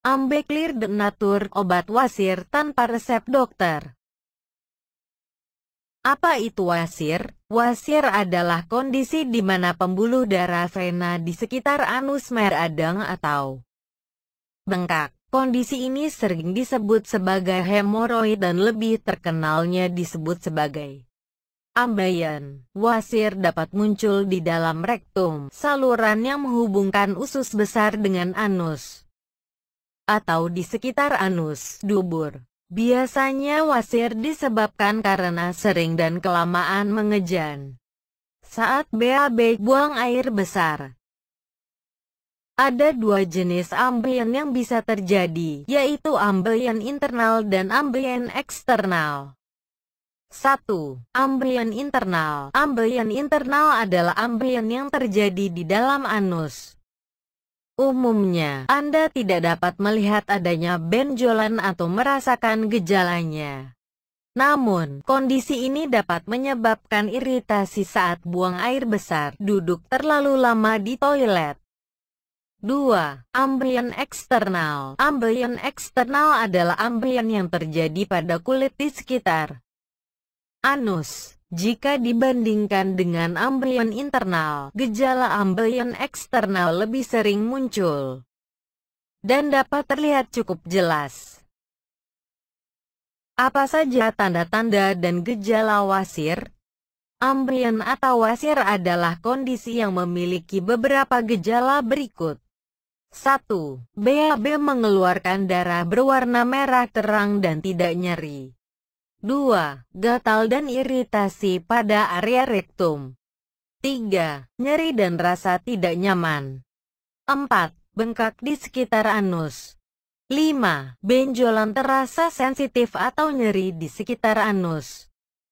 Ambeclir de Nature, obat wasir tanpa resep dokter. Apa itu wasir? Wasir adalah kondisi di mana pembuluh darah vena di sekitar anus meradang atau bengkak. Kondisi ini sering disebut sebagai hemoroid dan lebih terkenalnya disebut sebagai ambeien. Wasir dapat muncul di dalam rektum, saluran yang menghubungkan usus besar dengan anus, atau di sekitar anus, dubur. Biasanya wasir disebabkan karena sering dan kelamaan mengejan saat BAB buang air besar. Ada dua jenis ambeien yang bisa terjadi, yaitu ambeien internal dan ambeien eksternal. 1. Ambeien internal. Ambeien internal adalah ambeien yang terjadi di dalam anus. Umumnya, Anda tidak dapat melihat adanya benjolan atau merasakan gejalanya. Namun, kondisi ini dapat menyebabkan iritasi saat buang air besar, duduk terlalu lama di toilet. 2. Ambeien eksternal. Ambeien eksternal adalah ambeien yang terjadi pada kulit di sekitar anus. Jika dibandingkan dengan ambeien internal, gejala ambeien eksternal lebih sering muncul dan dapat terlihat cukup jelas. Apa saja tanda-tanda dan gejala wasir? Ambeien atau wasir adalah kondisi yang memiliki beberapa gejala berikut. 1. BAB mengeluarkan darah berwarna merah terang dan tidak nyeri. 2. Gatal dan iritasi pada area rektum. 3. Nyeri dan rasa tidak nyaman. 4. Bengkak di sekitar anus. 5. Benjolan terasa sensitif atau nyeri di sekitar anus.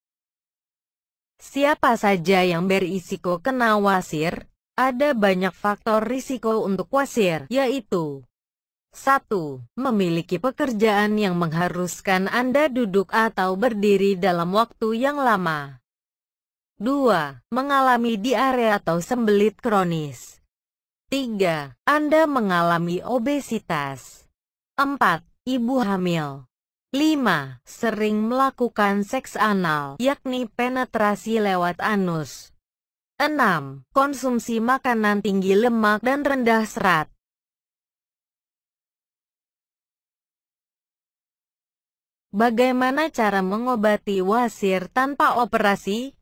Siapa saja yang berisiko kena wasir? Ada banyak faktor risiko untuk wasir, yaitu 1. Memiliki pekerjaan yang mengharuskan Anda duduk atau berdiri dalam waktu yang lama. 2. Mengalami diare atau sembelit kronis. 3. Anda mengalami obesitas. 4. Ibu hamil. 5. Sering melakukan seks anal, yakni penetrasi lewat anus. 6. Konsumsi makanan tinggi lemak dan rendah serat. Bagaimana cara mengobati wasir tanpa operasi?